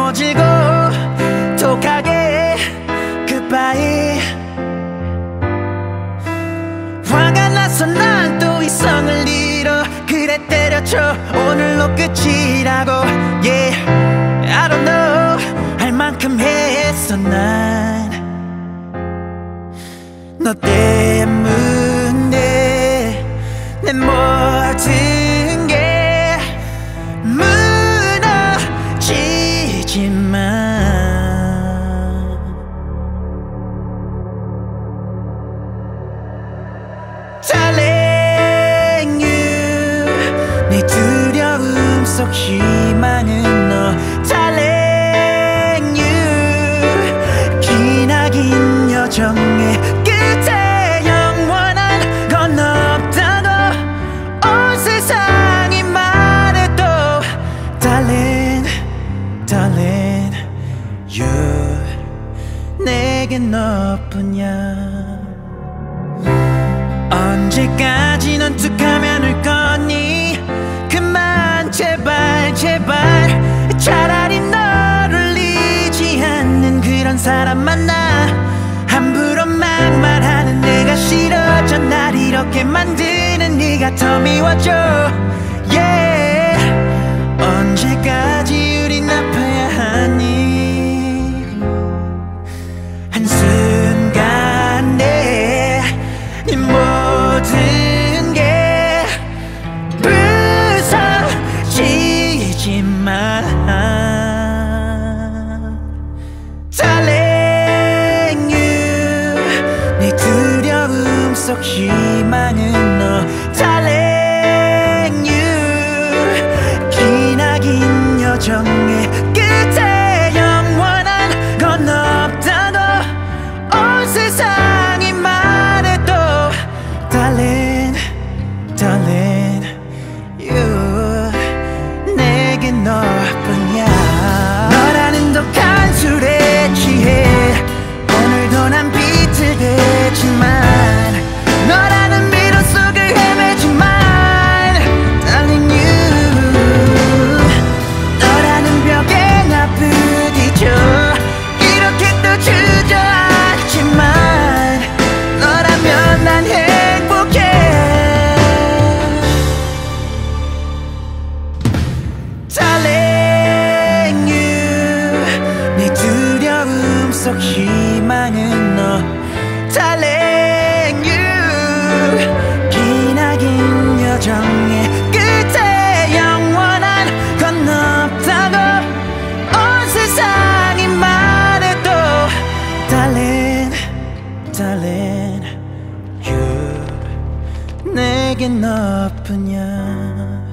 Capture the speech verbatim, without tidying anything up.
넘어지고 독하게 goodbye. 화가 나서 난 또 이성을 잃어. 그래 때려쳐 오늘로 끝이라고. Yeah, I don't know. 할 만큼 했어 난. 너 때문에 내 모든 게 무너지지만 Darling you, 내 두려움 속 희망은 너. Darling you, 기나긴 여정의 끝에 영원한 건 없다고 온 세상이 말해도. Darling, darling you, 내겐 너뿐이야. 언제까지 넌 툭하면 울 거니? 그만 제발 제발. 차라리 널 울리지 않는 그런 사람 만나. 함부로 막말하는 내가 싫어져. 날 이렇게 만드는 네가 더 미워져. Yeah, 언제까지 우린 아파야 하니? 한순간에 네 모든 게 부서지지만 Darling you, 내 두려움 속 희망은 너. Darling you, 기나긴 여정의 끝에 영원한 건 없다고 온 세상이 말해도. Darling, darling you, 내겐 너뿐이야. 너라는 독한 술에 취해 오늘도 난 비틀대지만 너라는 미로 속을 헤매지만 Darling you, 너라는 벽에 나 부딪혀 이렇게 또 주저앉지만 너라면 난 행복해. Darling you, 내 두려움 속 희망은 너. Darling you, 기나긴 여정의 끝에 영원한 건 없다고 온 세상이 말해도. Darling, darling you, 내겐 너뿐이야.